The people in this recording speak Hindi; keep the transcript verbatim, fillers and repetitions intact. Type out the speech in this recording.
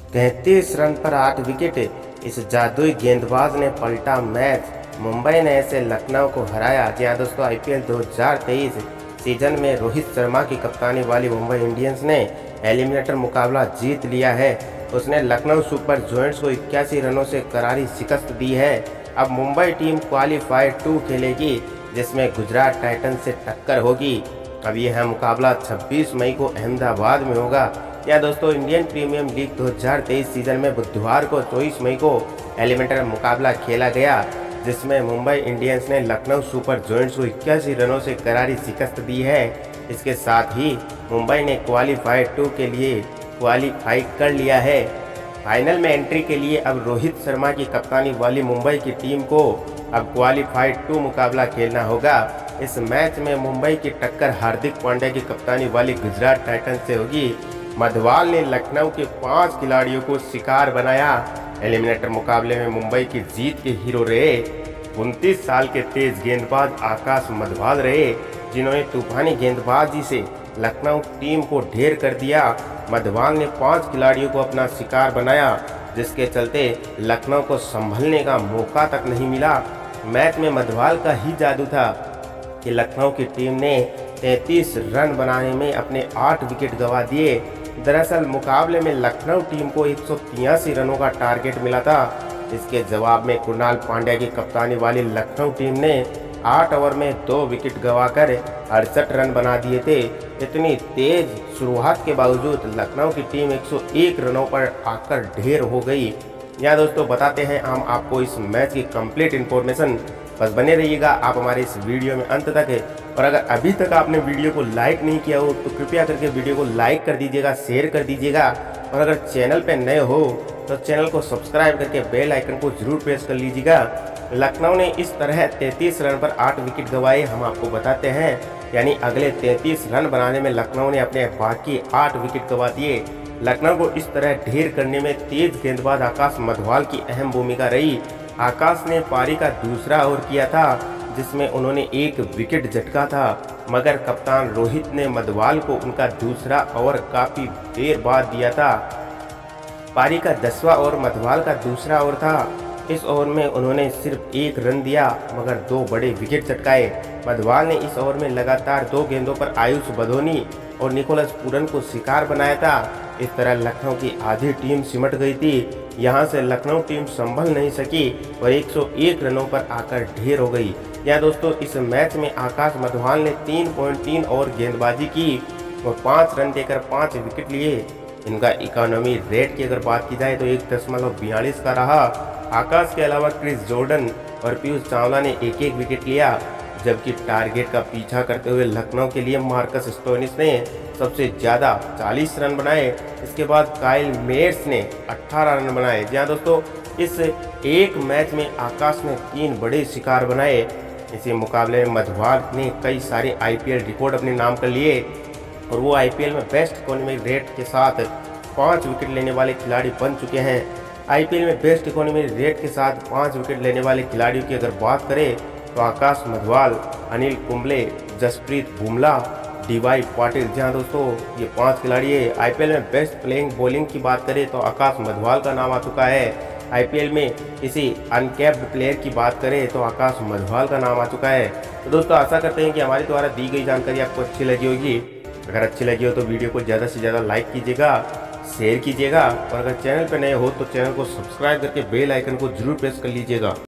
तैंतीस रन पर आठ विकेट, इस जादुई गेंदबाज ने पलटा मैच। मुंबई ने ऐसे लखनऊ को हराया। जी हाँ दोस्तों, आईपीएल दो हज़ार तेईस सीजन में रोहित शर्मा की कप्तानी वाली मुंबई इंडियंस ने एलिमिनेटर मुकाबला जीत लिया है। उसने लखनऊ सुपर जायंट्स को इक्यासी रनों से करारी शिकस्त दी है। अब मुंबई टीम क्वालीफायर टू खेलेगी, जिसमें गुजरात टाइटंस से टक्कर होगी। अब यह मुकाबला छब्बीस मई को अहमदाबाद में होगा। या दोस्तों, इंडियन प्रीमियर लीग दो हज़ार तेईस सीजन में बुधवार को चौबीस मई को एलिमिनेटर मुकाबला खेला गया, जिसमें मुंबई इंडियंस ने लखनऊ सुपर जायंट्स को इक्यासी रनों से करारी शिकस्त दी है। इसके साथ ही मुंबई ने क्वालीफायर टू के लिए क्वालीफाई कर लिया है। फाइनल में एंट्री के लिए अब रोहित शर्मा की कप्तानी वाली मुंबई की टीम को अब क्वालीफाइड टू मुकाबला खेलना होगा। इस मैच में मुंबई की टक्कर हार्दिक पांड्या की कप्तानी वाली गुजरात टाइटंस से होगी। मधवाल ने लखनऊ के पांच खिलाड़ियों को शिकार बनाया। एलिमिनेटर मुकाबले में मुंबई की जीत के हीरो रहे उनतीस साल के तेज गेंदबाज आकाश मधवाल रहे, जिन्होंने तूफानी गेंदबाजी से लखनऊ टीम को ढेर कर दिया। मधवाल ने पांच खिलाड़ियों को अपना शिकार बनाया, जिसके चलते लखनऊ को संभलने का मौका तक नहीं मिला। मैच में मधवाल का ही जादू था कि लखनऊ की टीम ने तैंतीस रन बनाने में अपने आठ विकेट गंवा दिए। दरअसल मुकाबले में लखनऊ टीम को एक सौ तिरासी रनों का टारगेट मिला था। इसके जवाब में कृणाल पांड्या की कप्तानी वाली लखनऊ टीम ने आठ ओवर में दो विकेट गंवाकर अड़सठ रन बना दिए थे। इतनी तेज शुरुआत के बावजूद लखनऊ की टीम एक सौ एक रनों पर आकर ढेर हो गई। यहाँ दोस्तों, बताते हैं हम आपको इस मैच की कंप्लीट इन्फॉर्मेशन। बस बने रहिएगा आप हमारे इस वीडियो में अंत तक है। और अगर अभी तक आपने वीडियो को लाइक नहीं किया हो तो कृपया करके वीडियो को लाइक कर दीजिएगा, शेयर कर दीजिएगा। और अगर चैनल पर नए हो तो चैनल को सब्सक्राइब करके बेल आइकन को जरूर प्रेस कर लीजिएगा। लखनऊ ने इस तरह तैंतीस रन पर आठ विकेट गंवाए, हम आपको बताते हैं। यानी अगले तैंतीस रन बनाने में लखनऊ ने अपने बाकी आठ विकेट गंवा दिए। लखनऊ को इस तरह ढेर करने में तेज गेंदबाज आकाश मधवाल की अहम भूमिका रही। आकाश ने पारी का दूसरा ओवर किया था, जिसमें उन्होंने एक विकेट झटका था, मगर कप्तान रोहित ने मधवाल को उनका दूसरा ओवर काफ़ी देर बाद दिया था। पारी का दसवां ओवर मधवाल का दूसरा ओवर था। इस ओवर में उन्होंने सिर्फ एक रन दिया, मगर दो बड़े विकेट चटकाए। मधवाल ने इस ओवर में लगातार दो गेंदों पर आयुष बधोनी और निकोलस पूरन को शिकार बनाया था। इस तरह लखनऊ की आधी टीम सिमट गई थी। यहां से लखनऊ टीम संभल नहीं सकी और एक सौ एक रनों पर आकर ढेर हो गई। यहाँ दोस्तों, इस मैच में आकाश मधवाल ने तीन पॉइंट तीन ओवर गेंदबाजी की और पाँच रन देकर पाँच विकेट लिए। इनका इकोनॉमी रेट की अगर बात की जाए तो एक दशमलव बयालीस का रहा। आकाश के अलावा क्रिस जॉर्डन और पीयूष चावला ने एक एक विकेट लिया, जबकि टारगेट का पीछा करते हुए लखनऊ के लिए मार्कस स्टोइनिस ने सबसे ज़्यादा चालीस रन बनाए। इसके बाद काइल मेयर्स ने अठारह रन बनाए। जहाँ दोस्तों, इस एक मैच में आकाश ने तीन बड़े शिकार बनाए। इसी मुकाबले में मधवाल ने कई सारे आईपीएल रिकॉर्ड अपने नाम कर लिए और वो आईपीएल में बेस्ट इकोनॉमी रेट के साथ पाँच विकेट लेने वाले खिलाड़ी बन चुके हैं। आईपीएल में बेस्ट इकोनॉमी रेट के साथ पाँच विकेट लेने वाले खिलाड़ियों की अगर बात करें तो आकाश मधवाल, अनिल कुंबले, जसप्रीत बुमराह, डीवाई पाटिल। जहाँ दोस्तों, ये पांच खिलाड़ी है। आईपीएल में बेस्ट प्लेइंग बॉलिंग की बात करें तो आकाश मधवाल का नाम आ चुका है। आईपीएल में किसी अनकैप्ड प्लेयर की बात करें तो आकाश मधवाल का नाम आ चुका है। तो दोस्तों, आशा करते हैं कि हमारे द्वारा दी गई जानकारी आपको अच्छी लगी होगी। अगर अच्छी लगी हो तो वीडियो को ज़्यादा से ज़्यादा लाइक कीजिएगा, शेयर कीजिएगा और अगर चैनल पर नए हो तो चैनल को सब्सक्राइब करके बेल आइकन को जरूर प्रेस कर लीजिएगा।